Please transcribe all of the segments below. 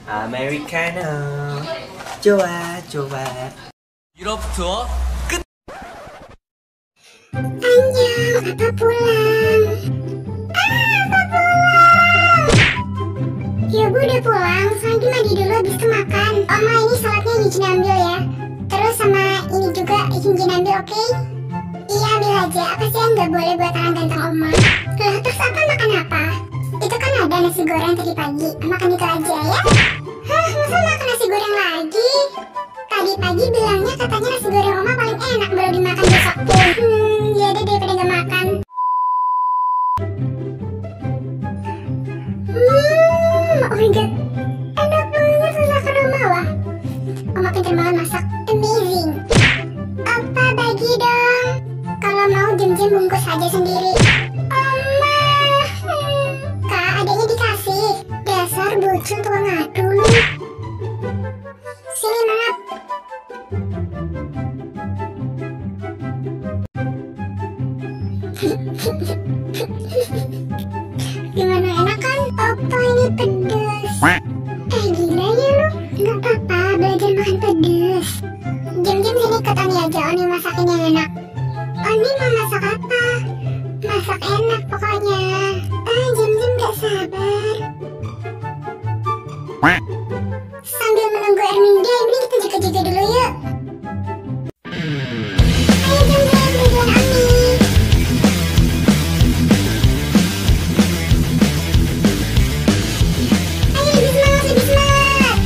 Americano. Coba. 유럽부터 끝. Anjang, apa pulang? Apa pulang? Ya bu udah pulang, soalnya mandi dulu habis itu makan. Oma ini salatnya Hyunjin ambil ya. Terus sama ini juga Hyunjin ambil, oke? Iya ambil aja, apa sih yang gak boleh buat orang ganteng Oma? Lah terus apa makan apa? Itu kan ada nasi goreng tadi pagi, makan itu aja ya? Hah, masa makan nasi goreng lagi? Tadi pagi bilangnya katanya nasi goreng Oma paling enak baru dimakan besok pun. Ya deh daripada gak makan. Oh my god, enak banget masakan Oma wah. Oma pinter banget masak, amazing. Apa bagi dong? Kalau mau jam-jam bungkus aja sendiri. Oma, kak adanya dikasih. Dasar bocil tukang ngadu lu. Sini maaf. Gimana enak kan? Apa ini pedes? Gila ya lu. Gak apa-apa belajar makan pedes. Jam-jam sini ke Tani aja, Oni masakin yang enak. Oni mau masak apa? Masak enak pokoknya. Jam-jam gak sabar. Sambil menunggu Erminda, ini kita jaga-jaga dulu yuk. Ayo jam-jam tujuan Ami. Ayo lebih semangat.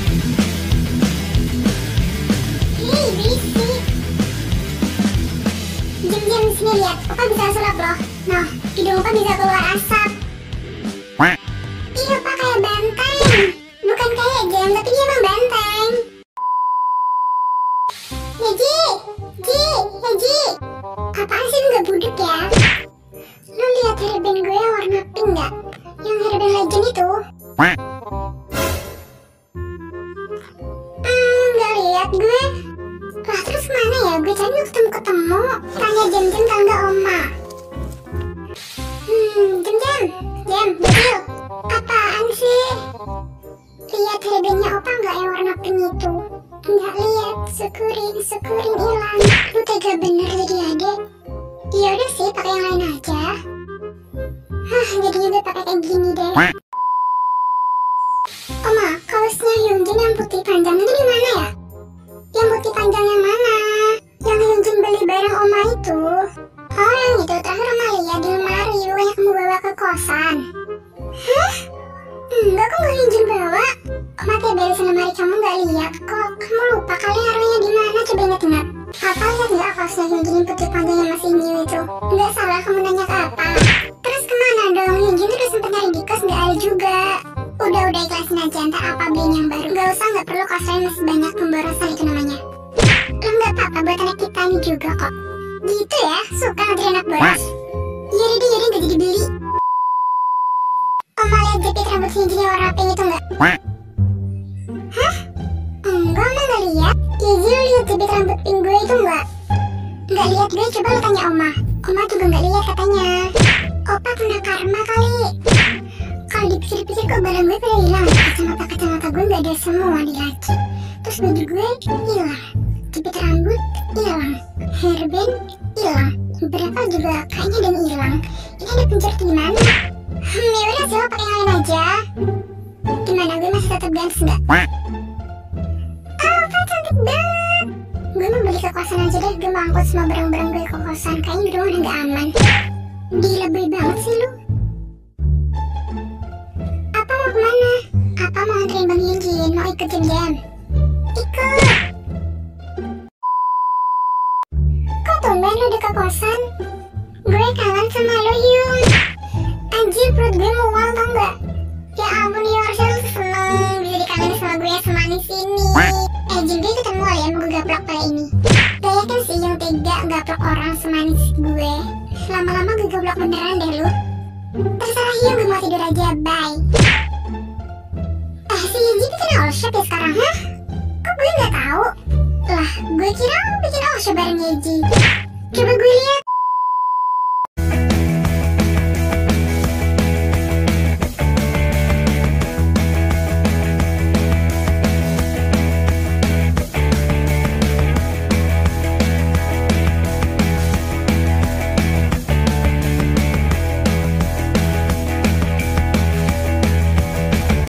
Hei berisik. Jam-jam sini lihat, Opa bisa sulap loh. Nah, hidung Opa bisa keluar asap. Iya Opa kayak banteng. Bukan kayak jam, tapi dia emang banteng. Yeji. Apaan sih lu gak budek ya? Lu lihat hairband gue yang warna pink gak? Yang hairband legend itu? Gak lihat gue. Lah terus mana ya? Gue cari lu ketemu. Tanya jam-jam kalau gak Oma. Jam, bocil. Apaan sih? Lihat hairbandnya Opa nggak yang warna pink itu? Nggak lihat, syukurin hilang. Lu tega bener jadi adek. Ya udah sih, pakai yang lain aja. Jadinya gue pakai kayak gini deh. Oma, kaosnya Hyunjin yang putih panjang itu di mana ya? Yang putih panjang yang mana? Yang Hyunjin beli barang Oma itu? Oh yang itu, terakhir Oma lihat di lemari yang kamu bawa ke kosan. Hah? Enggak, kok gak Hyunjin bawa? Oma teh beresin lemari kamu gak lihat kok. Kamu lupa kali naruhnya di mana? Coba ingat-ingat. Apa lihat nggak kaosnya Hyunjin yang putih panjang yang masih new itu? Nggak salah kamu nanya ke apa? Terus kemana dong? Hyunjin udah sempet nyari di kos nggak ada juga. Udah ikhlasin aja, ntar apa beliin yang baru. Gak usah, nggak perlu, kos lain masih banyak pemborosan itu namanya. Lo nggak apa-apa buat anak kita ini juga kok. Gitu ya, suka ngantri anak boros. Yaudah nggak jadi beli. Oma lihat jepit rambut Hyunjin yang warna pink itu nggak? Hah? Enggak, Oma nggak lihat. Yeji, lu lihat jepit rambut pink gue itu nggak? Nggak lihat gue, coba lu tanya Oma. Oma juga nggak lihat katanya. Opa kena karma kali. Kalau dipikir-pikir kok barang gue pada hilang. Kacamata gue nggak ada semua di laci. Terus baju gue hilang. Jepit rambut hilang. Hairband hilang. Berapa juga kayaknya ada yang hilang. Ini ada penjara di mana? Yaudah sih, lo pakai yang lain aja. Gimana, gue masih tetap ganteng gak? Apa cantik banget. Gue mau beli ke kosan aja deh. Gue mau angkut semua barang-barang gue ke kosan. Kayaknya di rumah udah gak aman. Gila boy banget sih lu. Apa mau kemana? Apa mau anterin Bang Hyunjin? Mau ikut jam-jam? Ikut. Kok tumben lu udah ke kosan? Gue kangen sama lo Hyun. Anjir, perut gue mual tau gak? Ya ampun ya, harusnya lu seneng bisa dikangen sama gue yang semanis ini. Jin gue ketemu ya, mau gue gaplok kali ini. Gak yakin sih yang tega gaplok orang semanis gue. Lama-lama gue gaplok beneran deh lu. Terserah Hyun, gue mau tidur aja, bye. Si Yeji bikin all shop ya sekarang, hah? Kok gue gak tahu? Lah, gue kira lu bikin all shop bareng Yeji. Coba gue lihat.